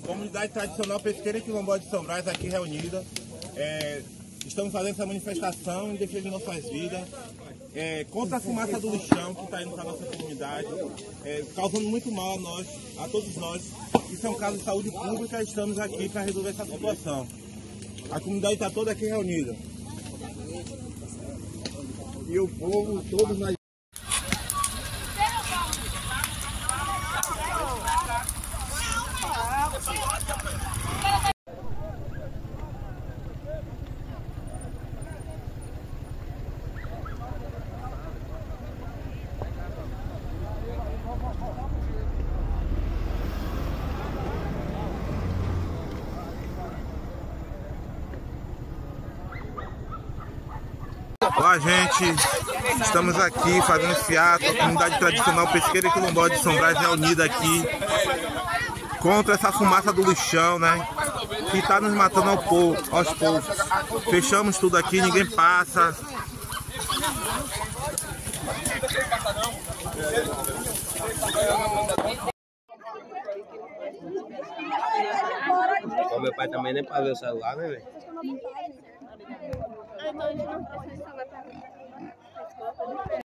Comunidade tradicional pesqueira e quilombola de São Brás aqui reunida. Estamos fazendo essa manifestação em defesa de nossas vidas, contra a fumaça do lixão que está indo para a nossa comunidade, causando muito mal a todos nós. Isso é um caso de saúde pública e estamos aqui para resolver essa situação. A comunidade está toda aqui reunida. E o povo, todos nós. Olá, gente, estamos aqui fazendo esse ato. A comunidade tradicional pesqueira e quilombola de São Brás reunida aqui contra essa fumaça do lixão, né, que está nos matando aos poucos. Fechamos tudo aqui, ninguém passa. O meu pai também nem para ver o celular, né, velho? Então a gente não precisa instalar pra